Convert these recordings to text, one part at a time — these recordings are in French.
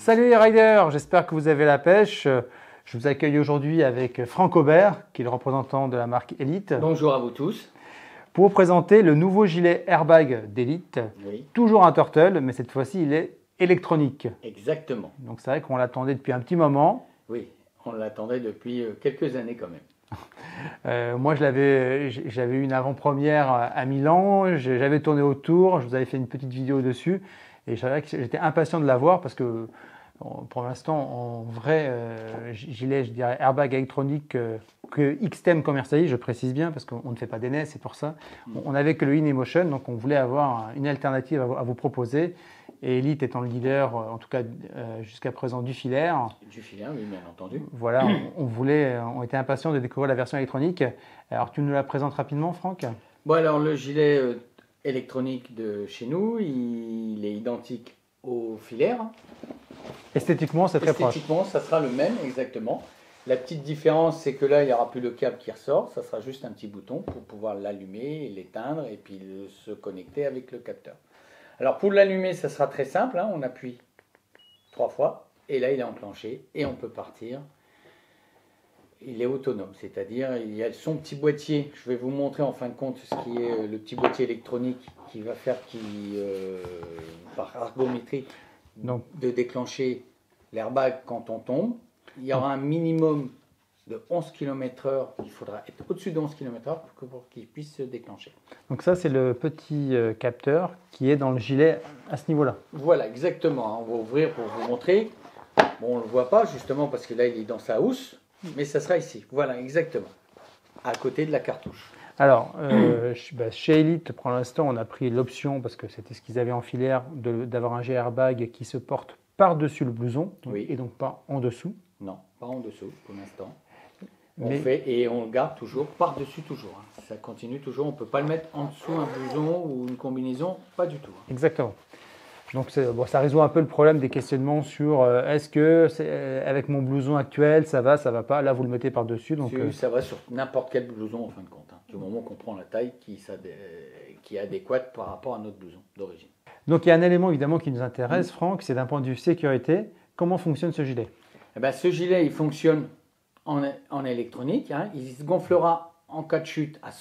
Salut les riders, j'espère que vous avez la pêche. Je vous accueille aujourd'hui avec Franck Aubert, qui est le représentant de la marque Elite. Bonjour à vous tous. Pour vous présenter le nouveau gilet airbag d'Elite. Oui. Toujours un turtle, mais cette fois-ci il est électronique. Exactement. Donc c'est vrai qu'on l'attendait depuis un petit moment. Oui, on l'attendait depuis quelques années quand même. Moi j'avais eu une avant-première à Milan, j'avais tourné autour, je vous avais fait une petite vidéo dessus et j'étais impatient de la voir parce que pour l'instant en vrai gilet, je dirais airbag électronique que XTEM commercialise, je précise bien parce qu'on ne fait pas d'NS, c'est pour ça. On n'avait que le InEmotion, donc on voulait avoir une alternative à vous proposer. Et Elite étant le leader, en tout cas jusqu'à présent, du filaire. Du filaire, oui, bien entendu. Voilà, on était impatients de découvrir la version électronique. Alors tu nous la présentes rapidement, Franck? Bon, alors le gilet électronique de chez nous, il est identique au filaire. Esthétiquement, c'est très proche. Esthétiquement, ça sera le même, exactement. La petite différence, c'est que là, il n'y aura plus le câble qui ressort. Ça sera juste un petit bouton pour pouvoir l'allumer, l'éteindre et puis se connecter avec le capteur. Alors pour l'allumer, ça sera très simple, hein, on appuie 3 fois et là il est enclenché et on peut partir. Il est autonome, c'est-à-dire il y a son petit boîtier. Je vais vous montrer en fin de compte ce qui est le petit boîtier électronique qui va faire par ergométrie de déclencher l'airbag quand on tombe. Il y aura un minimum de 11 km/h, il faudra être au-dessus de 11 km/h pour qu'il puisse se déclencher. Donc ça, c'est le petit capteur qui est dans le gilet à ce niveau-là. Voilà, exactement. On va ouvrir pour vous montrer. Bon, on ne le voit pas justement parce que là, il est dans sa housse, mais ça sera ici. Voilà, exactement, à côté de la cartouche. Alors, chez Elite, pour l'instant, on a pris l'option, parce que c'était ce qu'ils avaient en filière, d'avoir un gilet airbag qui se porte par-dessus le blouson, oui. Et donc pas en dessous. Non, pas en dessous pour l'instant. Et on le garde toujours par-dessus toujours. Hein. Ça continue toujours. On ne peut pas le mettre en dessous un blouson ou une combinaison, pas du tout. Hein. Exactement. Donc ça résout un peu le problème des questionnements sur est-ce que avec mon blouson actuel ça va pas. Là vous le mettez par-dessus. Donc ça va sur n'importe quel blouson en fin de compte. Hein, du moment qu'on prend la taille qui est adéquate par rapport à notre blouson d'origine. Donc il y a un élément évidemment qui nous intéresse, Franck, c'est d'un point de vue sécurité. Comment fonctionne ce gilet? Eh bien, ce gilet il fonctionne en électronique, hein. Il se gonflera en cas de chute à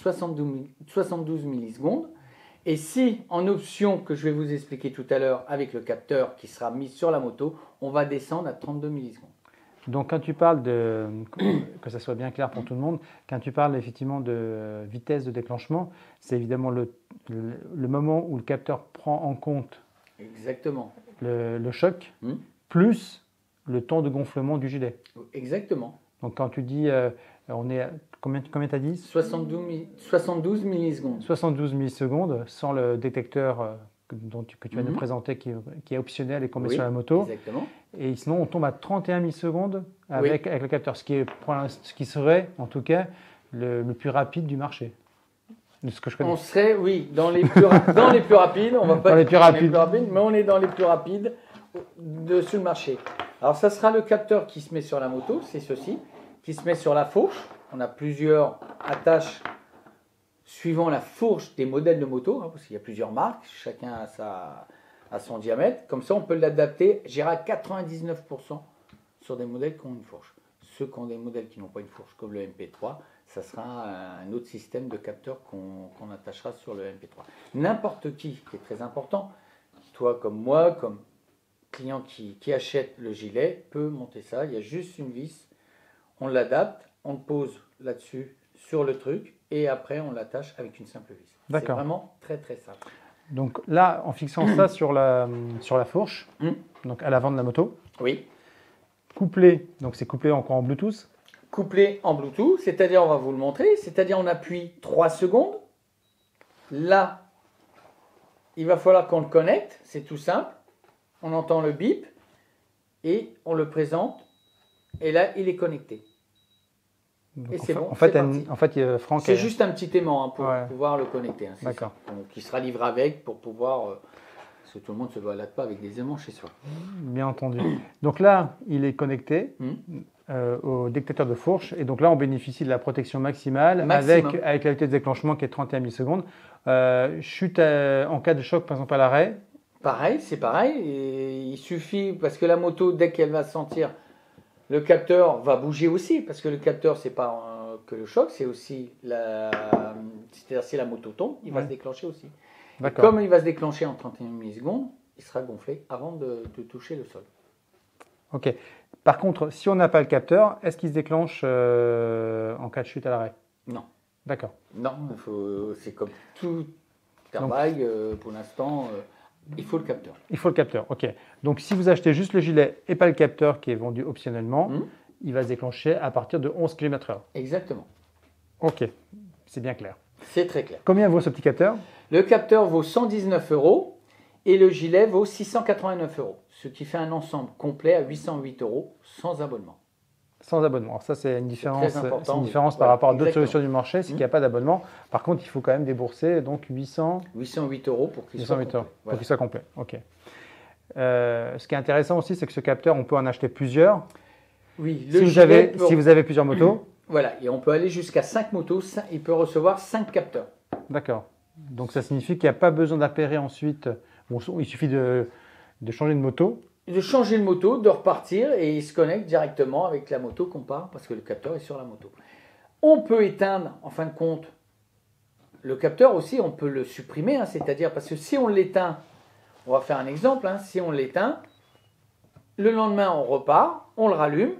72 millisecondes. Et si, en option que je vais vous expliquer tout à l'heure avec le capteur qui sera mis sur la moto, on va descendre à 32 millisecondes. Donc quand tu parles que ça soit bien clair pour tout le monde, quand tu parles effectivement de vitesse de déclenchement, c'est évidemment le moment où le capteur prend en compte exactement le choc, plus le temps de gonflement du gilet. Exactement. Donc quand tu dis, on est à, combien tu as dit 72 millisecondes. 72 millisecondes sans le détecteur que tu vas nous présenter qui est optionnel et qu'on met sur la moto. Exactement. Et sinon on tombe à 31 millisecondes avec le capteur, ce qui serait en tout cas le plus rapide du marché. De ce que je connais. On serait, oui, dans les plus rapides, on va pas dans les plus rapides, mais on est dans les plus rapides sur le marché. Alors ça sera le capteur qui se met sur la moto, c'est ceci, qui se met sur la fourche. On a plusieurs attaches suivant la fourche des modèles de moto, hein, parce qu'il y a plusieurs marques, chacun a son diamètre. Comme ça, on peut l'adapter, j'irai à 99% sur des modèles qui ont une fourche. Ceux qui ont des modèles qui n'ont pas une fourche, comme le MP3, ça sera un autre système de capteur qu'on attachera sur le MP3. N'importe qui est très important, toi comme moi, comme client qui achète le gilet, peut monter ça. Il y a juste une vis, on l'adapte, on le pose là-dessus sur le truc et après on l'attache avec une simple vis. C'est vraiment très très simple. Donc là, en fixant ça sur la fourche, donc à l'avant de la moto. Oui. Couplé, donc c'est couplé encore en Bluetooth. Couplé en Bluetooth, c'est-à-dire on va vous le montrer, c'est-à-dire on appuie 3 secondes. Là, il va falloir qu'on le connecte, c'est tout simple. On entend le bip et on le présente et là il est connecté. Donc et c'est bon. En fait, Franck. C'est juste un petit aimant pour pouvoir le connecter. Hein, d'accord. Qui sera livré avec pour pouvoir. Parce que tout le monde ne se balade pas avec des aimants chez soi. Bien entendu. Donc là, il est connecté au détecteur de fourche et donc là, on bénéficie de la protection maximale. Avec la vitesse de déclenchement qui est 31 millisecondes. Chute en cas de choc, par exemple à l'arrêt. Pareil, c'est pareil. Et il suffit, parce que la moto, dès qu'elle va sentir, le capteur va bouger aussi, parce que le capteur, c'est pas que le choc, c'est aussi c'est-à-dire si la moto tombe, il va se déclencher aussi. Et comme il va se déclencher en 31 millisecondes, il sera gonflé avant de toucher le sol. Ok. Par contre, si on n'a pas le capteur, est-ce qu'il se déclenche en cas de chute à l'arrêt? Non. D'accord. Non, c'est comme tout airbag, pour l'instant, il faut le capteur. Il faut le capteur, ok. Donc si vous achetez juste le gilet et pas le capteur qui est vendu optionnellement, il va se déclencher à partir de 11 km/h. Exactement. Ok, c'est bien clair. C'est très clair. Combien vaut ce petit capteur? Le capteur vaut 119 € et le gilet vaut 689 €, ce qui fait un ensemble complet à 808 € sans abonnement. Sans abonnement. Alors ça, c'est une différence, par par rapport à d'autres solutions du marché, c'est qu'il n'y a pas d'abonnement. Par contre, il faut quand même débourser donc 808 € pour qu'il soit complet. Pour qu'il soit complet. Ok. Ce qui est intéressant aussi, c'est que ce capteur, on peut en acheter plusieurs. Oui. Si vous avez plusieurs motos. Voilà, et on peut aller jusqu'à 5 motos. Il peut recevoir 5 capteurs. D'accord. Donc ça signifie qu'il n'y a pas besoin d'appairer ensuite. Bon, il suffit de changer de moto. De changer de moto, de repartir et il se connecte directement avec la moto qu'on part parce que le capteur est sur la moto. On peut éteindre, en fin de compte, le capteur aussi, on peut le supprimer, hein, c'est-à-dire parce que si on l'éteint, on va faire un exemple, hein, si on l'éteint, le lendemain on repart, on le rallume,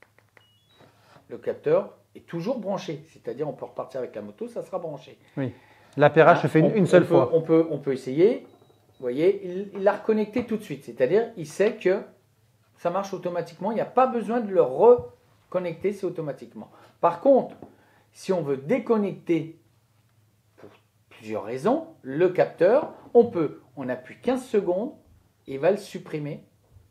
le capteur est toujours branché, c'est-à-dire on peut repartir avec la moto, ça sera branché. Oui. L'appairage se fait une seule fois. On peut essayer. Vous voyez, il l'a reconnecté tout de suite. C'est-à-dire, il sait que ça marche automatiquement. Il n'y a pas besoin de le reconnecter, c'est automatiquement. Par contre, si on veut déconnecter, pour plusieurs raisons, le capteur, on appuie 15 secondes et il va le supprimer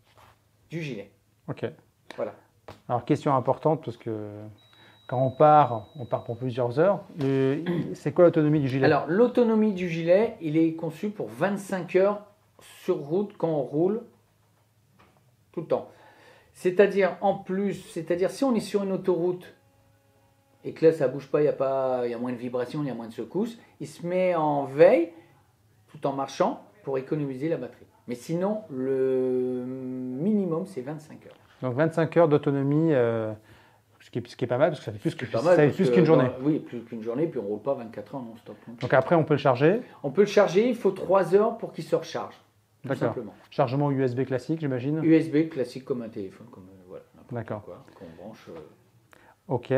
du gilet. Ok. Voilà. Alors, question importante, parce que quand on part pour plusieurs heures. C'est quoi l'autonomie du gilet? Alors, l'autonomie du gilet, il est conçu pour 25 heures sur route quand on roule tout le temps. C'est-à-dire, si on est sur une autoroute et que là, ça ne bouge pas, il y a moins de vibrations, il y a moins de secousses, il se met en veille tout en marchant pour économiser la batterie. Mais sinon, le minimum, c'est 25 heures. Donc, 25 heures d'autonomie. Ce qui est pas mal, parce que ça fait plus qu'une journée. Oui, plus qu'une journée, puis on ne roule pas 24 heures non-stop. Donc après, on peut le charger? On peut le charger, il faut 3 heures pour qu'il se recharge. Tout simplement. Chargement USB classique, j'imagine? USB classique comme un téléphone, comme voilà. D'accord. Qu'on branche. Ok.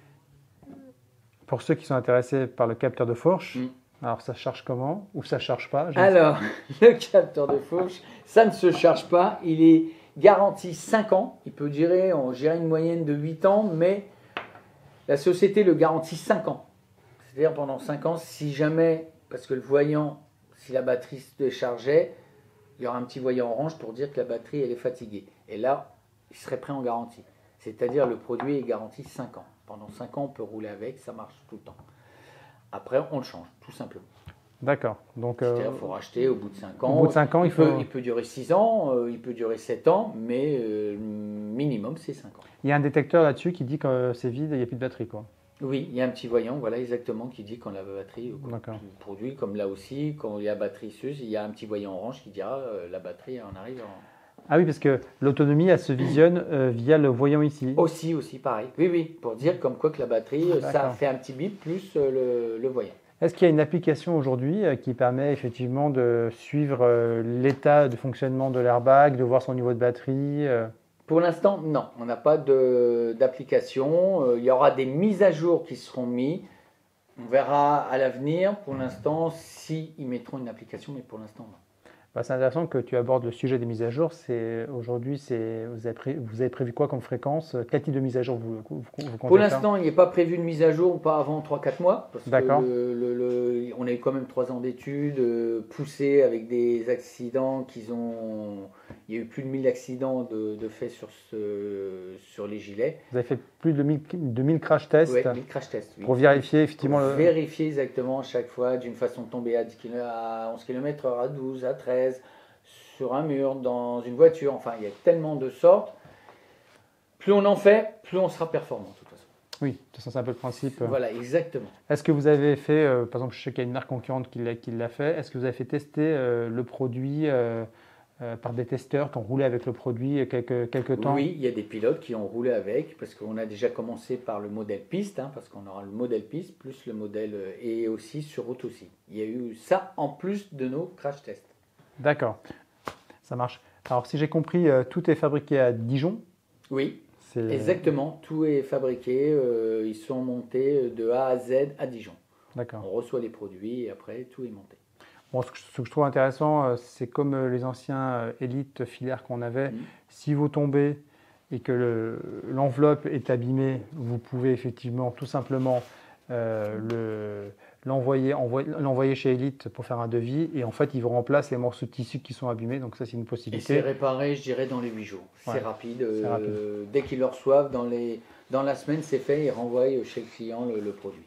Pour ceux qui sont intéressés par le capteur de fourche, alors ça se charge comment? Ou ça ne charge pas? Alors, le capteur de fourche, ça ne se charge pas. Il est garantie 5 ans, il peut durer une moyenne de 8 ans, mais la société le garantit 5 ans. C'est-à-dire pendant 5 ans, si jamais, parce que le voyant, si la batterie se déchargeait, il y aura un petit voyant orange pour dire que la batterie elle est fatiguée. Et là, il serait prêt en garantie. C'est-à-dire le produit est garanti 5 ans. Pendant 5 ans, on peut rouler avec, ça marche tout le temps. Après, on le change, tout simplement. D'accord. Donc, c'est-à-dire qu'il faut racheter au bout de 5 ans. Au bout de 5 ans, il peut durer 6 ans, il peut durer 7 ans, mais minimum, c'est 5 ans. Il y a un détecteur là-dessus qui dit que c'est vide et il n'y a plus de batterie, quoi. Oui, il y a un petit voyant, voilà exactement, qui dit quand la batterie produit, comme là aussi, quand il y a batterie s'use, il y a un petit voyant orange qui dira la batterie en arrive en... Ah oui, parce que l'autonomie, elle se visionne via le voyant ici. Aussi, pareil. Oui, pour dire comme quoi que la batterie, ça fait un petit bip plus le voyant. Est-ce qu'il y a une application aujourd'hui qui permet effectivement de suivre l'état de fonctionnement de l'airbag, de voir son niveau de batterie? Pour l'instant, non. On n'a pas d'application. Il y aura des mises à jour qui seront mises. On verra à l'avenir. Pour l'instant, si ils mettront une application, mais pour l'instant, non. C'est intéressant que tu abordes le sujet des mises à jour. Aujourd'hui, vous avez prévu quoi comme fréquence? Quel type de mise à jour vous comptez Pour l'instant, il n'est pas prévu de mise à jour, pas avant 3-4 mois. D'accord. On a eu quand même 3 ans d'études poussées avec des accidents il y a eu plus de 1000 accidents de fait sur les gilets. Vous avez fait plus de 1000 crash tests, 1000 crash tests, oui. Pour vérifier effectivement vérifier exactement à chaque fois d'une façon de tomber à 11 km/h, à 12, à 13, sur un mur, dans une voiture. Enfin, il y a tellement de sortes. Plus on en fait, plus on sera performant de toute façon. Oui, de toute façon, c'est un peu le principe. Voilà, exactement. Est-ce que vous avez fait, par exemple, je sais qu'il y a une marque concurrente qui l'a fait, est-ce que vous avez fait tester le produit par des testeurs qui ont roulé avec le produit quelques temps? Oui, il y a des pilotes qui ont roulé avec, parce qu'on a déjà commencé par le modèle piste, hein, parce qu'on aura le modèle piste, plus le modèle, et aussi sur route aussi. Il y a eu ça en plus de nos crash tests. D'accord, ça marche. Alors, si j'ai compris, tout est fabriqué à Dijon. Oui, exactement. Tout est fabriqué, ils sont montés de A à Z à Dijon. D'accord. On reçoit les produits et après, tout est monté. Bon, ce que je trouve intéressant, c'est comme les anciens élites filaires qu'on avait. Si vous tombez et que l'enveloppe est abîmée, vous pouvez effectivement tout simplement l'envoyer chez Elite pour faire un devis. Et en fait, ils vous remplacent les morceaux de tissu qui sont abîmés. Donc ça, c'est une Et possibilité. c'est réparé, je dirais, dans les 8 jours. Ouais, c'est rapide. c'est rapide. Dès qu'ils le reçoivent, dans la semaine, c'est fait. Ils renvoient chez le client le produit.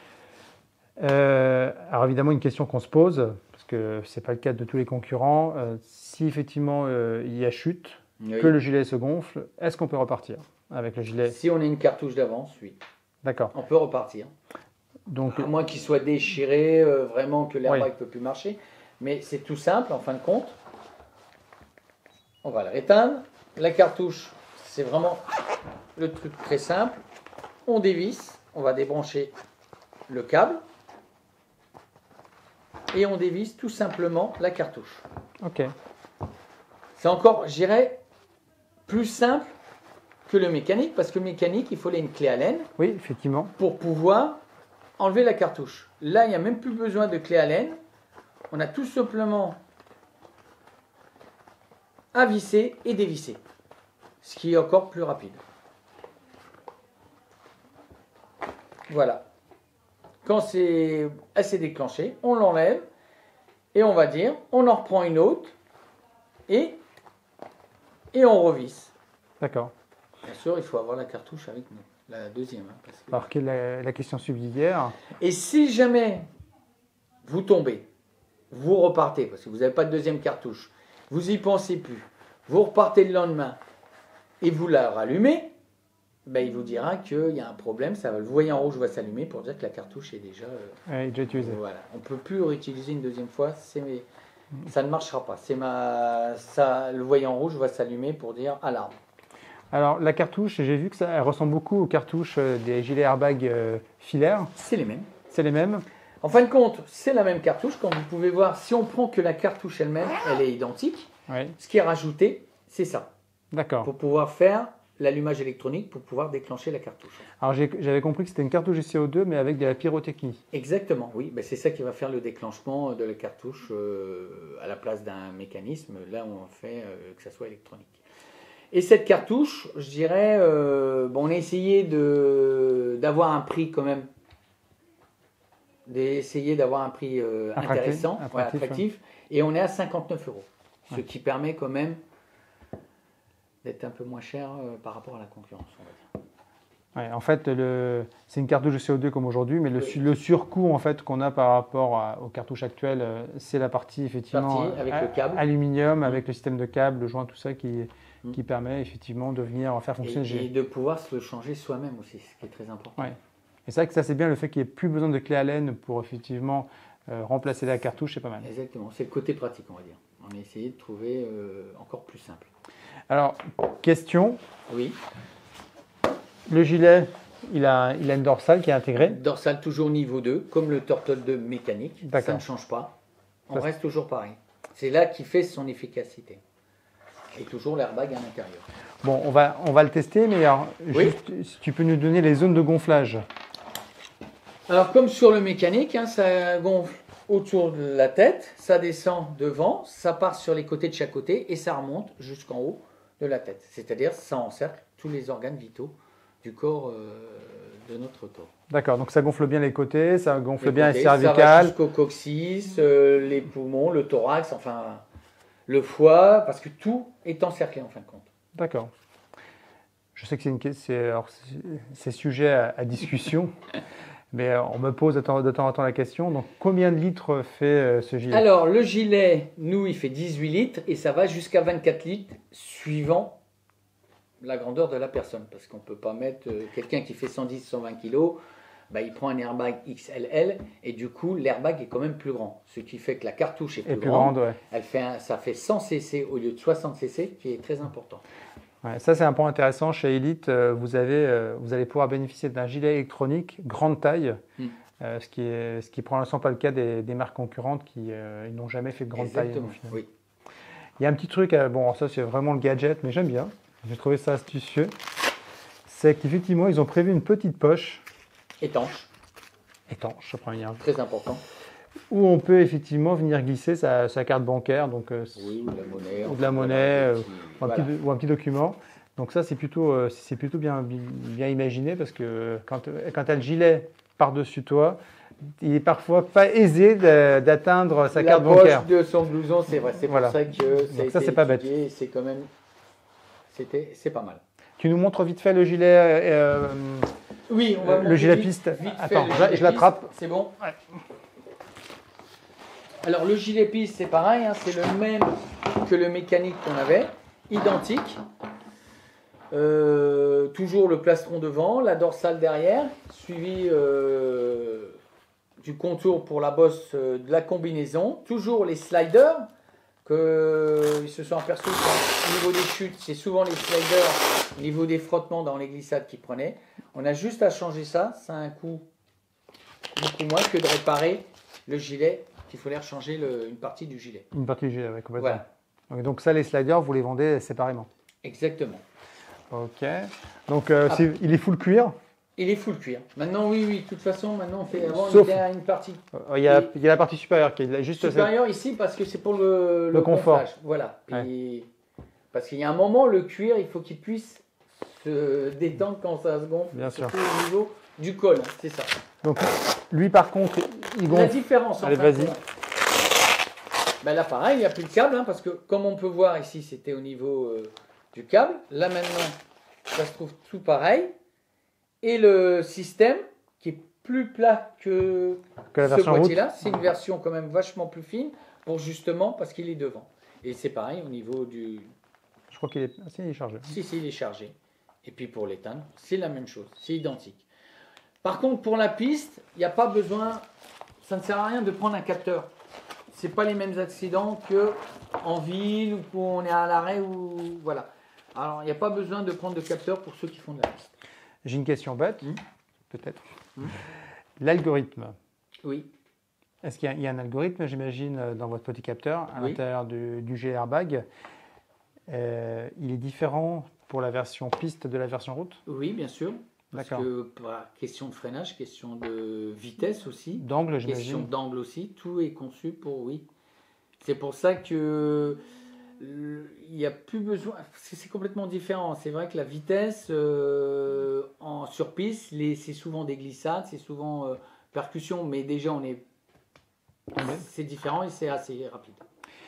Alors évidemment, une question qu'on se pose, parce que ce n'est pas le cas de tous les concurrents, si effectivement il y a chute, Oui. que le gilet se gonfle, est-ce qu'on peut repartir avec le gilet? Si on a une cartouche d'avance, oui. D'accord. On peut repartir. Donc, À moins qu'il soit déchiré, vraiment que l'airbag ne Oui. peut plus marcher. Mais c'est tout simple, en fin de compte. On va l'éteindre. La cartouche, c'est vraiment le truc très simple. On dévisse, on va débrancher le câble. Et on dévisse tout simplement la cartouche. ok. C'est encore, je dirais, plus simple que le mécanique, parce que le mécanique, il fallait une clé Allen Oui, effectivement. pour pouvoir enlever la cartouche. Là, il n'y a même plus besoin de clé Allen. On a tout simplement à visser et dévisser, ce qui est encore plus rapide. Voilà. Quand c'est assez déclenché, on l'enlève et on va dire, on en reprend une autre et on revisse. D'accord. Bien sûr, il faut avoir la cartouche avec nous, la deuxième. Hein, parce que... Alors, quelle est la question subsidiaire? Et si jamais vous tombez, vous repartez, parce que vous n'avez pas de deuxième cartouche, vous n'y pensez plus, vous repartez le lendemain et vous la rallumez, ben, il vous dira qu'il y a un problème, le voyant rouge va s'allumer pour dire que la cartouche est déjà... Déjà utilisé. Voilà. On ne peut plus réutiliser une deuxième fois, ça ne marchera pas. Le voyant rouge va s'allumer pour dire alarme. Alors, la cartouche, j'ai vu que elle ressemble beaucoup aux cartouches des gilets airbag filaires. C'est les mêmes. C'est les mêmes? En fin de compte, c'est la même cartouche. Comme vous pouvez voir, si on prend que la cartouche elle-même, elle est identique. Oui. Ce qui est rajouté, c'est ça. D'accord. Pour pouvoir faire l'allumage électronique, pour pouvoir déclencher la cartouche. Alors, j'avais compris que c'était une cartouche de CO2, mais avec de la pyrotechnie. Exactement, oui. Ben, c'est ça qui va faire le déclenchement de la cartouche à la place d'un mécanisme. Là, on fait que ça soit électronique. Et cette cartouche, je dirais, on a essayé d'avoir un prix quand même, d'avoir un prix intéressant, attractif, et on est à 59 €, ce qui permet quand même d'être un peu moins cher par rapport à la concurrence, on va dire. Ouais, en fait, c'est une cartouche de CO2 comme aujourd'hui, mais le surcoût en fait, qu'on a par rapport aux cartouches actuelles, c'est la partie effectivement avec le câble. Aluminium, avec le système de câble, le joint, tout ça qui permet effectivement de venir faire fonctionner. Et de pouvoir se le changer soi-même aussi, ce qui est très important. Ouais. Et c'est vrai que ça c'est bien, le fait qu'il n'y ait plus besoin de clé Allen pour effectivement remplacer la cartouche, c'est pas mal. Exactement, c'est le côté pratique, on va dire. On a essayé de trouver encore plus simple. Alors, question. Oui. Le gilet, il a une dorsale qui est intégrée. Dorsale toujours niveau 2, comme le Turtle 2 mécanique. Ça D'accord. ne change pas. On reste toujours pareil. C'est là qui fait son efficacité. Et toujours l'airbag à l'intérieur. Bon, on va le tester, mais alors, Oui. juste, si tu peux nous donner les zones de gonflage. Alors, comme sur le mécanique, hein, ça gonfle autour de la tête, ça descend devant, ça part sur les côtés de chaque côté et ça remonte jusqu'en haut de la tête. C'est-à-dire, ça encercle tous les organes vitaux du corps, de notre corps. D'accord, donc ça gonfle bien les côtés, ça gonfle Les bien côtés, les ça va cervicales. jusqu'au coccyx, les poumons, le thorax, enfin le foie, parce que tout est encerclé en fin de compte. D'accord. Je sais que c'est sujet à discussion, mais on me pose de temps en temps la question. Donc, combien de litres fait ce gilet? Alors, le gilet, nous, il fait 18 litres et ça va jusqu'à 24 litres suivant la grandeur de la personne. Parce qu'on ne peut pas mettre quelqu'un qui fait 110, 120 kg, bah, il prend un airbag XLL et du coup, l'airbag est quand même plus grand. Ce qui fait que la cartouche est plus grande. Ouais. Ça fait 100 cc au lieu de 60 cc, qui est très important. Ouais, ça, c'est un point intéressant. Chez Elite, vous allez pouvoir bénéficier d'un gilet électronique grande taille, ce qui pour l'instant pas le cas des marques concurrentes qui n'ont jamais fait de grande taille. Exactement, oui. Il y a un petit truc, bon, ça c'est vraiment le gadget, mais j'aime bien. J'ai trouvé ça astucieux. C'est qu'effectivement, ils ont prévu une petite poche. Étanche, je prends une très important. Où on peut effectivement venir glisser sa carte bancaire, donc, oui, ou de la monnaie, ou de la monnaie, ou un petit document. Donc ça, c'est plutôt bien imaginé parce que quand tu as le gilet par-dessus toi, il est parfois pas aisé d'atteindre sa carte bancaire. La poche de son blouson, c'est vrai. C'est pour ça que ça c'est pas bête. C'est quand même, c'est pas mal. Tu nous montres vite fait le gilet. Oui, on va le gilet piste. Attends, je l'attrape. C'est bon. Ouais. Alors le gilet piste, c'est pareil, hein, c'est le même que le mécanique qu'on avait, identique. Toujours le plastron devant, la dorsale derrière, suivi du contour pour la bosse de la combinaison. Toujours les sliders, qu'ils se sont aperçus qu'au niveau des chutes, c'est souvent les sliders, au niveau des frottements dans les glissades qu'ils prenaient. On a juste à changer ça, ça a un coût beaucoup moins que de réparer le gilet, qu'il fallait changer une partie du gilet. Une partie du gilet, oui, complètement. Voilà. Donc ça, les sliders, vous les vendez séparément. Exactement. Ok. Donc il est full cuir. Il est full cuir. Maintenant, oui. De toute façon, maintenant, on fait avant, Sauf, il y a une partie. Il y a la partie supérieure qui est juste supérieure ici parce que c'est pour le confort. gonflage. Voilà. Parce qu'il y a un moment, le cuir, il faut qu'il puisse se détendre quand ça se gonfle. Bien sûr. Au niveau du col, c'est ça. Donc lui, par contre, il gonfle. La différence. Allez, vas-y. Ben là, pareil, il n'y a plus de câble parce que comme on peut voir ici, c'était au niveau du câble. Là maintenant, ça se trouve tout pareil. Et le système qui est plus plat que la version ce boîtier-là, c'est une version quand même vachement plus fine pour justement parce qu'il est devant. Et c'est pareil au niveau du. Je crois qu'il est. Ah, si, il est chargé. Si, il est chargé. Et puis pour l'éteindre, c'est la même chose, c'est identique. Par contre, pour la piste, il n'y a pas besoin. Ça ne sert à rien de prendre un capteur. C'est pas les mêmes accidents que en ville ou où on est à l'arrêt ou voilà. Alors il n'y a pas besoin de prendre de capteur pour ceux qui font de la piste. J'ai une question bête, peut-être. L'algorithme. Oui. Est-ce qu'il y a un algorithme, j'imagine, dans votre petit capteur à l'intérieur du gilet airbag? Il est différent pour la version piste de la version route? Oui, bien sûr. D'accord. Parce que question de freinage, question de vitesse aussi. D'angle, j'imagine. Question d'angle aussi. Tout est conçu pour oui. C'est pour ça que il n'y a plus besoin. C'est complètement différent. C'est vrai que la vitesse sur piste, c'est souvent des glissades, c'est souvent percussion, mais déjà c'est différent et c'est assez rapide.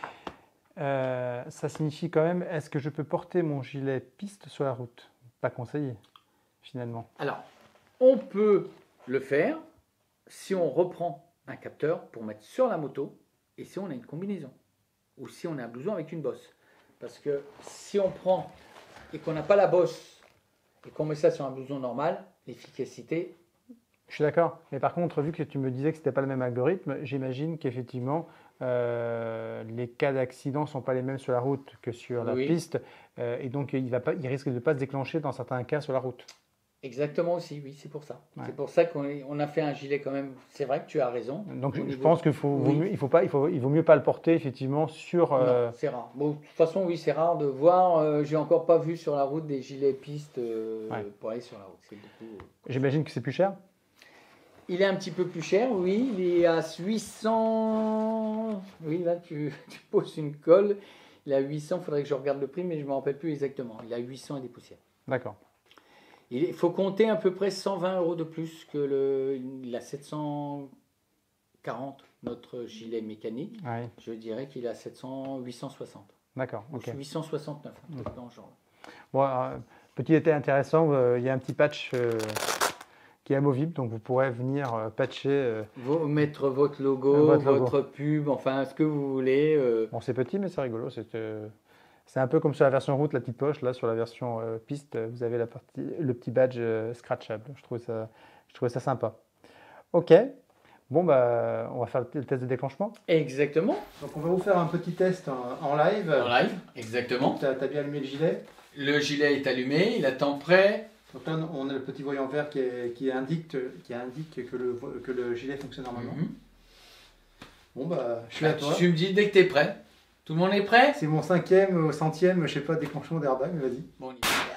Ça signifie quand même, est-ce que je peux porter mon gilet piste sur la route? Pas conseillé, finalement. Alors, on peut le faire si on reprend un capteur pour mettre sur la moto et si on a une combinaison ou si on a un blouson avec une bosse. Parce que si on prend et qu'on n'a pas la bosse et qu'on met ça sur un blouson normal, l'efficacité... Je suis d'accord. Mais par contre, vu que tu me disais que ce n'était pas le même algorithme, j'imagine qu'effectivement, les cas d'accident ne sont pas les mêmes sur la route que sur la piste. Et donc, il risque de ne pas se déclencher dans certains cas sur la route. Exactement aussi, oui, c'est pour ça. Ouais. C'est pour ça qu'on a fait un gilet quand même. C'est vrai que tu as raison. Donc je pense qu'il vaut mieux pas le porter effectivement sur. Non, c'est rare. Bon, de toute façon, oui, c'est rare de voir. J'ai encore pas vu sur la route des gilets pistes pour aller sur la route. J'imagine que c'est plus cher. Il est un petit peu plus cher, oui. Il est à 800. Oui, là tu poses une colle. Il est à 800. Il faudrait que je regarde le prix, mais je ne me rappelle plus exactement. Il est à 800 et des poussières. D'accord. Il faut compter à peu près 120 € de plus que il a 740, notre gilet mécanique. Oui. Je dirais qu'il a 860. D'accord. Okay. 869, dans ce genre. Bon, petit détail intéressant, il y a un petit patch qui est amovible, donc vous pourrez venir patcher. Mettre votre logo, votre pub, enfin ce que vous voulez. Bon, c'est petit, mais c'est rigolo. C'est un peu comme sur la version route, la petite poche. Là, sur la version piste, vous avez le petit badge scratchable. Je trouvais ça sympa. Ok. Bon, bah, on va faire le test de déclenchement. Exactement. Donc, on va vous faire un petit test en live. En live, exactement. Tu as bien allumé le gilet. Le gilet est allumé, il attend prêt. Donc là, on a le petit voyant vert qui indique que le gilet fonctionne normalement. Bon, bah, je suis à toi. Tu me dis dès que tu es prêt. Tout le monde est prêt? C'est mon 5e, 100e, je sais pas, déclenchement d'airbag, mais vas-y. Bon,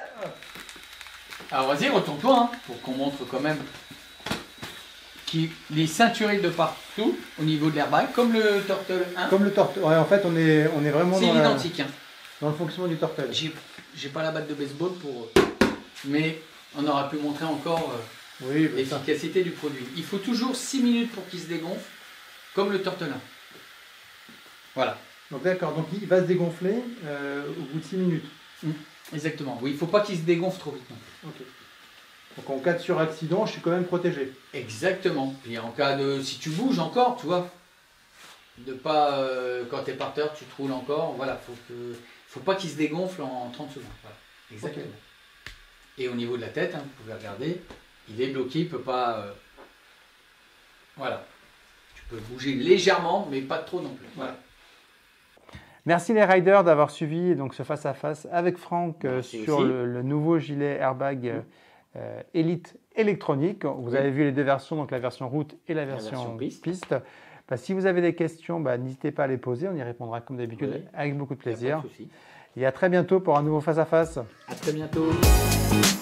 alors vas-y, retourne-toi, hein, pour qu'on montre quand même qu'il est ceinturé de partout au niveau de l'airbag, comme le Turtle 1. Comme le Turtle, ouais, en fait, on est vraiment c'est identique. Hein. Dans le fonctionnement du Turtle. J'ai pas la batte de baseball pour... mais on aura pu montrer encore l'efficacité du produit. Il faut toujours 6 minutes pour qu'il se dégonfle, comme le Turtle 1. Voilà. Donc d'accord, donc il va se dégonfler au bout de 6 minutes. Exactement. Oui, il ne faut pas qu'il se dégonfle trop vite. Non. Ok. Donc en cas de suraccident, je suis quand même protégé. Exactement. Puis en cas de... si tu bouges encore, tu vois, de pas... quand tu es par terre, tu te roules encore. Voilà, faut pas qu'il se dégonfle en 30 secondes. Voilà. Exactement. Okay. Et au niveau de la tête, hein, vous pouvez regarder, il est bloqué, il ne peut pas... Voilà. Tu peux bouger légèrement, mais pas trop non plus. Voilà. Merci les riders d'avoir suivi donc, ce face-à-face avec Franck sur le nouveau gilet airbag Elite électronique. Vous avez vu les deux versions, donc la version route et la version piste. Bah, si vous avez des questions, n'hésitez pas à les poser. On y répondra comme d'habitude avec beaucoup de plaisir. Et à très bientôt pour un nouveau face-à-face. À très bientôt.